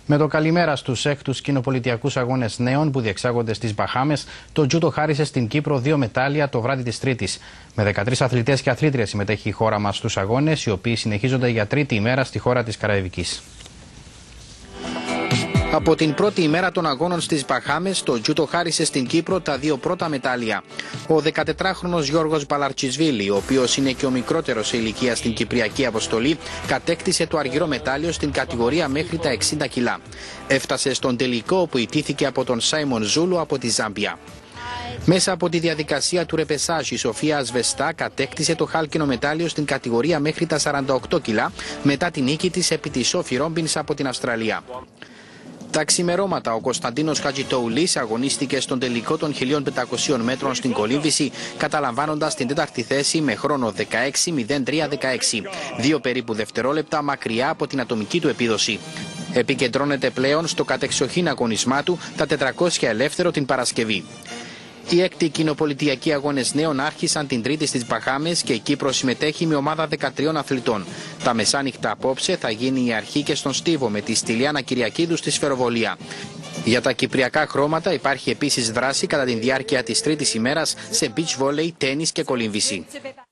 Με το καλημέρα στους έκτους κοινοπολιτιακούς αγώνες νέων που διεξάγονται στις Μπαχάμες, το τζούτο χάρισε στην Κύπρο 2 μετάλλια το βράδυ της Τρίτης. Με 13 αθλητές και αθλήτριες συμμετέχει η χώρα μας στους αγώνες, οι οποίοι συνεχίζονται για τρίτη ημέρα στη χώρα της Καραϊβικής. Από την πρώτη ημέρα των αγώνων στις Μπαχάμες, το τζούτο χάρισε στην Κύπρο τα 2 πρώτα μετάλλια. Ο 14χρονος Γιώργος Μπαλαρτσισβίλη, ο οποίος είναι και ο μικρότερος σε ηλικία στην κυπριακή αποστολή, κατέκτησε το αργυρό μετάλλιο στην κατηγορία μέχρι τα 60 κιλά. Έφτασε στον τελικό, όπου ιτήθηκε από τον Σάιμον Ζούλου από τη Ζάμπια. Μέσα από τη διαδικασία του ρεπεσάζ, η Σοφία Ασβεστά κατέκτησε το χάλκινο μετάλλιο στην κατηγορία μέχρι τα 48 κιλά, μετά την νίκη της επί τη Σόφι Ρόμπινς από την Αυστραλία. Τα ξημερώματα, ο Κωνσταντίνος Χατζητοουλής αγωνίστηκε στον τελικό των 1500 μέτρων στην κολύμβηση, καταλαμβάνοντας την τέταρτη θέση με χρόνο 16.03.16, 2 περίπου δευτερόλεπτα μακριά από την ατομική του επίδοση. Επικεντρώνεται πλέον στο κατεξοχήν αγωνισμά του, τα 400 ελεύθερο την Παρασκευή. Οι έκτοι κοινοπολιτιακοί αγώνες νέων άρχισαν την Τρίτη στις Μπαχάμες και η Κύπρος συμμετέχει με ομάδα 13 αθλητών. Τα μεσάνυχτα απόψε θα γίνει η αρχή και στον Στίβο με τη Στυλιάνα Κυριακίδου στη Σφαιροβολία. Για τα κυπριακά χρώματα υπάρχει επίσης δράση κατά τη διάρκεια της τρίτης ημέρας σε beach volley, τένις και κολύμβηση.